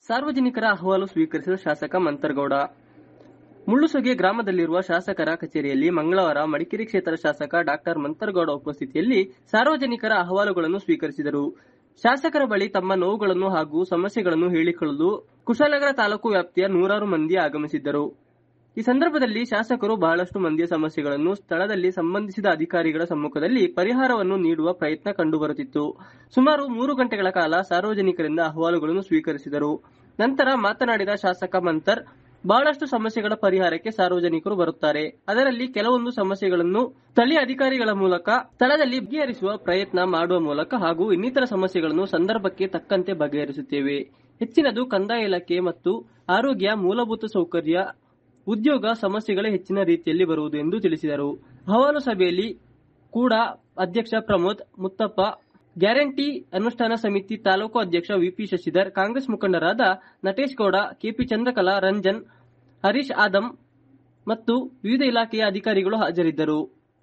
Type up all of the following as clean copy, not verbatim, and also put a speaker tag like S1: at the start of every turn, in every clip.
S1: ಸಾರ್ವಜನಿಕರ ಅಹವಾಲು ಸ್ವೀಕರಿಸಿದ ಶಾಸಕ ಮಂತರಗೌಡ. ಮುಳ್ಳುಸೊಗೆ ಗ್ರಾಮದಲ್ಲಿರುವ ಶಾಸಕರ ಕಚೇರಿಯಲ್ಲಿ ಮಂಗಳವಾರ ಮಡಿಕೇರಿ ಕ್ಷೇತ್ರ ಶಾಸಕ ಡಾ ಮಂತರಗೌಡ ಉಪಸ್ಥಿತಿಯಲ್ಲಿ ಸಾರ್ವಜನಿಕರ ಅಹವಾಲುಗಳನ್ನು ಸ್ವೀಕರಿಸಿದರು. ಶಾಸಕರ ಬಳಿ ತಮ್ಮ ನೋವುಗಳನ್ನು ಹಾಗೂ ಸಮಸ್ಯೆಗಳನ್ನು ಹೇಳಿಕೊಳ್ಳಲು ಕುಶಾಲನಗರ ತಾಲೂಕು ವ್ಯಾಪ್ತಿಯ ನೂರಾರು ಮಂದಿ ಆಗಮಿಸಿದ್ದರು. ಈ ಸಂದರ್ಭದಲ್ಲಿ ಶಾಸಕರು ಬಹಳಷ್ಟು ಮಂದಿಯ ಸಮಸ್ಯೆಗಳನ್ನು ಸ್ಥಳದಲ್ಲಿ ಸಂಬಂಧಿಸಿದ ಅಧಿಕಾರಿಗಳ ಸಮ್ಮುಖದಲ್ಲಿ ಪರಿಹಾರವನ್ನು ನೀಡುವ ಪ್ರಯತ್ನ ಕಂಡುಬರುತ್ತಿತ್ತು. ಸುಮಾರು 3 ಗಂಟೆಗಳ ಕಾಲ ಸಾರ್ವಜನಿಕರಿಂದ ಅಹವಾಲುಗಳನ್ನು ಸ್ವೀಕರಿಸಿದರು. ನಂತರ ಮಾತನಾಡಿದ ಶಾಸಕ ಮಂತರ್, ಬಹಳಷ್ಟು ಸಮಸ್ಯೆಗಳ ಪರಿಹಾರಕ್ಕೆ ಸಾರ್ವಜನಿಕರು ಬರುತ್ತಾರೆ. ಅದರಲ್ಲಿ ಕೆಲವೊಂದು ಸಮಸ್ಯೆಗಳನ್ನು ಸ್ಥಳೀಯ ಅಧಿಕಾರಿಗಳ ಮೂಲಕ ಸ್ಥಳದಲ್ಲಿ ಬಗೆಹರಿಸುವ ಪ್ರಯತ್ನ ಮಾಡುವ ಮೂಲಕ ಹಾಗೂ ಇನ್ನಿತರ ಸಮಸ್ಯೆಗಳನ್ನು ಸಂದರ್ಭಕ್ಕೆ ತಕ್ಕಂತೆ ಬಗೆಹರಿಸುತ್ತೇವೆ. ಹೆಚ್ಚಿನದು ಕಂದಾಯ ಇಲಾಖೆ ಮತ್ತು ಆರೋಗ್ಯ, ಮೂಲಭೂತ ಸೌಕರ್ಯ, ಉದ್ಯೋಗ ಸಮಸ್ಯೆಗಳೇ ಹೆಚ್ಚಿನ ರೀತಿಯಲ್ಲಿ ಬರುವುದು ಎಂದು ತಿಳಿಸಿದರು. ಅಹವಾಲು ಸಭೆಯಲ್ಲಿ ಕೂಡ ಅಧ್ಯಕ್ಷ ಪ್ರಮೋದ್ ಮುತ್ತಪ್ಪ, ಗ್ಯಾರಂಟಿ ಅನುಷ್ಠಾನ ಸಮಿತಿ ತಾಲೂಕು ಅಧ್ಯಕ್ಷ ವಿಪಿ ಶಶಿಧರ್, ಕಾಂಗ್ರೆಸ್ ಮುಖಂಡರಾದ ನಟೇಶ್ ಗೌಡ, ಕೆಪಿ ಚಂದ್ರಕಲಾ, ರಂಜನ್, ಹರೀಶ್ ಆದಂ ಮತ್ತು ವಿವಿಧ ಇಲಾಖೆಯ ಅಧಿಕಾರಿಗಳು ಹಾಜರಿದ್ದರು.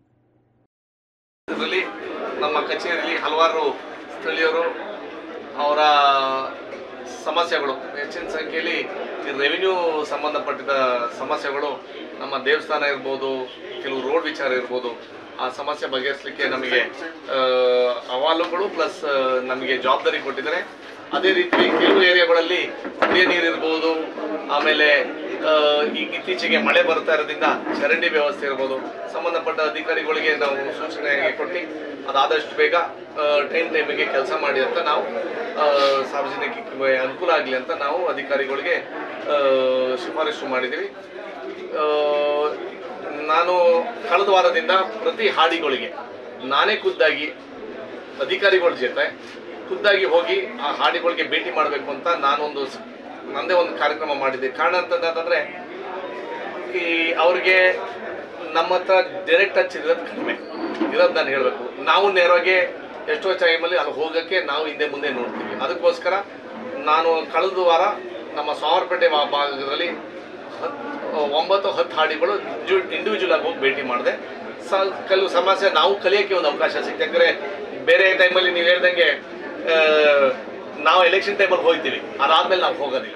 S2: ನಮ್ಮ ಕಚೇರಿಯಲ್ಲಿ ಹಲವಾರು ಸ್ಥಳೀಯರು ಅವರ ಸಮಸ್ಯೆಗಳು ಹೆಚ್ಚಿನ ಸಂಖ್ಯೆಯಲ್ಲಿ ರೆವಿನ್ಯೂ ಸಂಬಂಧಪಟ್ಟಿದ್ದ ಸಮಸ್ಯೆಗಳು, ನಮ್ಮ ದೇವಸ್ಥಾನ ಇರ್ಬೋದು, ಕೆಲವು ರೋಡ್ ವಿಚಾರ ಇರ್ಬೋದು, ಆ ಸಮಸ್ಯೆ ಬಗೆಹರಿಸಲಿಕ್ಕೆ ನಮಗೆ ಅಹವಾಲುಗಳು ಪ್ಲಸ್ ನಮಗೆ ಜವಾಬ್ದಾರಿ ಕೊಟ್ಟಿದ್ದಾರೆ. ಅದೇ ರೀತಿ ಕೆಲವು ಏರಿಯಾಗಳಲ್ಲಿ ಕುಡಿಯ ನೀರು ಇರ್ಬೋದು, ಆಮೇಲೆ ಈಗ ಇತ್ತೀಚೆಗೆ ಮಳೆ ಬರ್ತಾ ಇರೋದ್ರಿಂದ ಚರಂಡಿ ವ್ಯವಸ್ಥೆ ಇರ್ಬೋದು, ಸಂಬಂಧಪಟ್ಟ ಅಧಿಕಾರಿಗಳಿಗೆ ನಾವು ಸೂಚನೆ ಕೊಟ್ಟು ಅದಾದಷ್ಟು ಬೇಗ ಟೈಮಿಗೆ ಕೆಲಸ ಮಾಡಿ ಅಂತ ನಾವು ಸಾರ್ವಜನಿಕರಿಗೆ ಅನುಕೂಲ ಆಗಲಿ ಅಂತ ನಾವು ಅಧಿಕಾರಿಗಳಿಗೆ ಶಿಫಾರಸು ಮಾಡಿದ್ದೀವಿ. ನಾನು ಕಳೆದ ವಾರದಿಂದ ಪ್ರತಿ ಹಾಡಿಗಳಿಗೆ ನಾನೇ ಖುದ್ದಾಗಿ ಅಧಿಕಾರಿಗಳ ಜೊತೆ ಖುದ್ದಾಗಿ ಹೋಗಿ ಆ ಹಾಡಿಗಳಿಗೆ ಭೇಟಿ ಮಾಡಬೇಕು ಅಂತ ನಂದೇ ಒಂದು ಕಾರ್ಯಕ್ರಮ ಮಾಡಿದ್ದೆ. ಕಾರಣ ಅಂತಂದ್ರೆ ಈ ಅವ್ರಿಗೆ ನಮ್ಮ ಹತ್ರ ಡೈರೆಕ್ಟ್ ಟಚ್ ಇರೋದು ಕಡಿಮೆ ಇರೋದು ನಾನು ಹೇಳಬೇಕು. ನಾವು ನೇರವಾಗಿ ಎಷ್ಟೋ ಟೈಮಲ್ಲಿ ಅಲ್ಲಿ ಹೋಗೋಕ್ಕೆ ನಾವು ಹಿಂದೆ ಮುಂದೆ ನೋಡ್ತೀವಿ. ಅದಕ್ಕೋಸ್ಕರ ನಾನು ಕಳೆದ ವಾರ ನಮ್ಮ ಸೋಮವಾರಪೇಟೆ ಭಾಗದಲ್ಲಿ 9-10 ಹಾಡಿಗಳು ಇಂಡಿವಿಜುವಲ್ ಆಗಿ ಹೋಗಿ ಭೇಟಿ ಮಾಡಿದೆ. ಕೆಲವು ಸಮಸ್ಯೆ ನಾವು ಕಲಿಯೋಕ್ಕೆ ಒಂದು ಅವಕಾಶ ಸಿಗ್ತದೆ. ಯಾಕಂದರೆ ಬೇರೆ ಟೈಮಲ್ಲಿ ನೀವು ಹೇಳ್ದಂಗೆ ನಾವು ಎಲೆಕ್ಷನ್ ಟೈಮಲ್ಲಿ ಹೋಗ್ತೀವಿ, ಅದಾದ್ಮೇಲೆ ನಾವು ಹೋಗೋದಿಲ್ಲ.